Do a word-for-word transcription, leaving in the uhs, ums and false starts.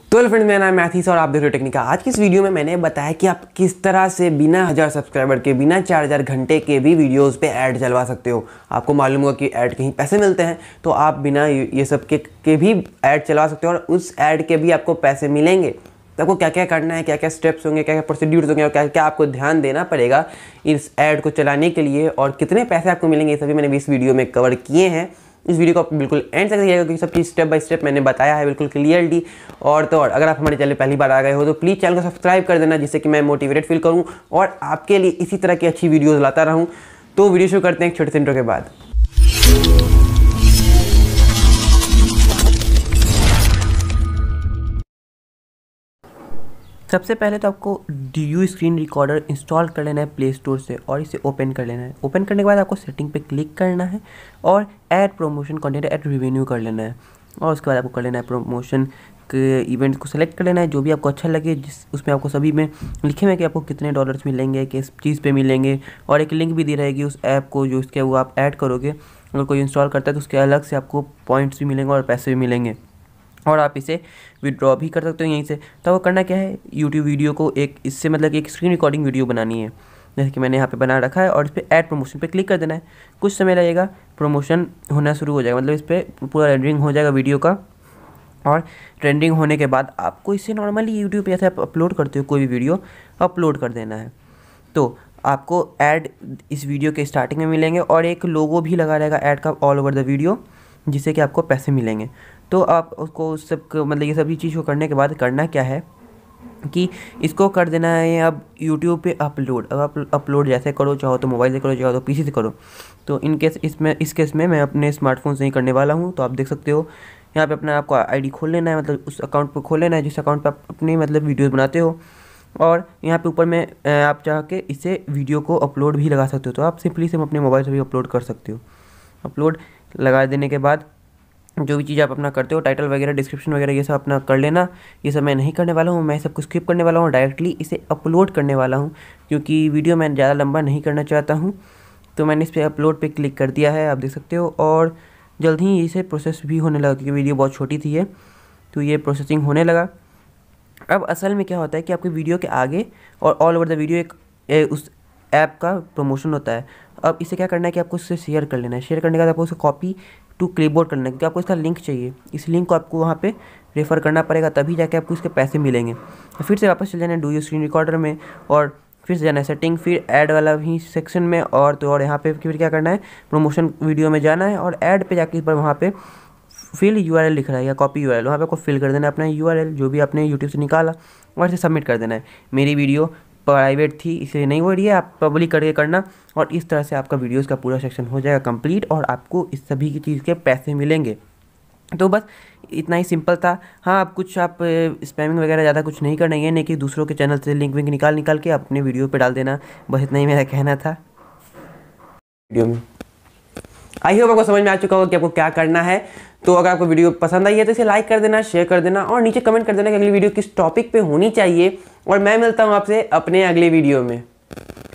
तो फ्रेंड्स, मेरा नाम मैथीस और आप देख रहे हो टेक्निका। आज की इस वीडियो में मैंने बताया कि आप किस तरह से बिना हज़ार सब्सक्राइबर के, बिना चार हज़ार घंटे के भी वीडियोस पे ऐड चलवा सकते हो। आपको मालूम होगा कि ऐड कहीं पैसे मिलते हैं, तो आप बिना ये सब के, के भी ऐड चलवा सकते हो और उस ऐड के भी आपको पैसे मिलेंगे। तो आपको क्या क्या करना है, क्या क्या स्टेप्स होंगे, क्या क्या प्रोसीड्यूर्स होंगे और क्या क्या आपको ध्यान देना पड़ेगा इस ऐड को चलाने के लिए और कितने पैसे आपको मिलेंगे, ये सभी मैंने इस वीडियो में कवर किए हैं। इस वीडियो को आप बिल्कुल एंड तक देखिएगा क्योंकि सब चीज़ स्टेप बाय स्टेप मैंने बताया है बिल्कुल क्लियरली। और तो और अगर आप हमारे चैनल पहली बार आ गए हो तो प्लीज़ चैनल को सब्सक्राइब कर देना, जिससे कि मैं मोटिवेटेड फील करूं और आपके लिए इसी तरह की अच्छी वीडियोस लाता रहूं। तो वीडियो शुरू करते हैं एक छोटे से इंट्रो के बाद। सबसे पहले तो आपको D U screen recorder install कर लेना है प्ले स्टोर से और इसे ओपन कर लेना है। ओपन करने के बाद आपको सेटिंग पे क्लिक करना है और ad promotion content ad revenue कर लेना है। और उसके बाद आपको कर लेना है प्रमोशन के इवेंट को सेलेक्ट कर लेना है, जो भी आपको अच्छा लगे, जिस उसमें आपको सभी में लिखे हुए कि आपको कितने डॉलर्स मिलेंगे, किस चीज़ पे मिलेंगे, और एक लिंक भी दी रहेगी उस ऐप को जो उसके वो आप ऐड करोगे। अगर कोई इंस्टॉल करता है तो उसके अलग से आपको पॉइंट्स भी मिलेंगे और पैसे भी मिलेंगे और आप इसे विड्रॉ भी कर सकते हो यहीं से। तो वो करना क्या है, यूट्यूब वीडियो को एक इससे मतलब एक स्क्रीन रिकॉर्डिंग वीडियो बनानी है, जैसे कि मैंने यहाँ पे बना रखा है, और इस पर ऐड प्रमोशन पे क्लिक कर देना है। कुछ समय लगेगा, प्रमोशन होना शुरू हो जाएगा, मतलब इस पर पूरा रेंडरिंग हो जाएगा वीडियो का। और रेंडरिंग होने के बाद आपको इसे नॉर्मली यूट्यूब पे जैसे आप अपलोड करते हो कोई भी वीडियो अपलोड कर देना है। तो आपको ऐड इस वीडियो के स्टार्टिंग में मिलेंगे और एक लोगो भी लगा रहेगा ऐड का ऑल ओवर द वीडियो, जिससे कि आपको पैसे मिलेंगे। तो आप उसको सब मतलब ये सभी चीज़ को करने के बाद करना क्या है कि इसको कर देना है अब यूट्यूब पे अपलोड। अब आप अपलोड जैसे करो, चाहो तो मोबाइल से करो, चाहो तो पीसी से करो। तो इन केस इसमें इस केस में मैं अपने स्मार्टफोन से ही करने वाला हूँ। तो आप देख सकते हो यहाँ पे अपना आपको आईडी खोल लेना है, मतलब उस अकाउंट पर खोल लेना है जिस अकाउंट पर आप अपनी मतलब वीडियोज़ बनाते हो। और यहाँ पे ऊपर में आप चाह के इसे वीडियो को अपलोड भी लगा सकते हो। तो आप सिंपली से अपने मोबाइल से भी अपलोड कर सकते हो। अपलोड लगा देने के बाद जो भी चीज़ आप अपना करते हो, टाइटल वगैरह, डिस्क्रिप्शन वगैरह, ये सब अपना कर लेना। ये सब मैं नहीं करने वाला हूँ, मैं सबको स्किप करने वाला हूँ, डायरेक्टली इसे अपलोड करने वाला हूँ क्योंकि वीडियो मैं ज़्यादा लंबा नहीं करना चाहता हूँ। तो मैंने इस पर अपलोड पे क्लिक कर दिया है, आप देख सकते हो। और जल्द ही इसे प्रोसेस भी होने लगा क्योंकि वीडियो बहुत छोटी थी ये, तो ये प्रोसेसिंग होने लगा। अब असल में क्या होता है कि आपके वीडियो के आगे और ऑल ओवर द वीडियो एक ए, उस ऐप का प्रमोशन होता है। अब इसे क्या करना है कि आपको इससे शेयर कर लेना है। शेयर करने के बाद आपको उसे कॉपी टू क्लिपबोर्ड करना है क्योंकि आपको इसका लिंक चाहिए। इस लिंक को आपको वहाँ पे रेफ़र करना पड़ेगा, तभी जाके आपको इसके पैसे मिलेंगे। तो फिर से वापस चल जाना है डू यू स्क्रीन रिकॉर्डर में और फिर से जाना है सेटिंग, फिर ऐड वाला भी सेक्शन में, और तो और यहाँ पे फिर क्या करना है, प्रमोशन वीडियो में जाना है और ऐड पे जाके इस बार वहाँ पे फिल यूआरएल लिख रहा है या कॉपी यूआरएल, वहाँ पे आपको फिल कर देना है अपना यूआरएल जो भी आपने यूट्यूब से निकाला और इसे सबमिट कर देना है। मेरी वीडियो प्राइवेट थी इसलिए नहीं हो रही है, आप पब्लिक करके करना और इस तरह से आपका वीडियोस का पूरा सेक्शन हो जाएगा कंप्लीट और आपको इस सभी की चीज़ के पैसे मिलेंगे। तो बस इतना ही सिंपल था। हाँ, आप कुछ आप स्पैमिंग वगैरह ज़्यादा कुछ नहीं करना, ये नहीं कि दूसरों के चैनल से लिंक विंक निकाल निकाल के अपने वीडियो पे डाल देना। बस इतना ही मेरा कहना था वीडियो में। आई होप आपको समझ में आ चुका होगा कि आपको क्या करना है। तो अगर आपको वीडियो पसंद आई है तो इसे लाइक कर देना, शेयर कर देना और नीचे कमेंट कर देना कि अगली वीडियो किस टॉपिक पे होनी चाहिए। और मैं मिलता हूँ आपसे अपने अगले वीडियो में।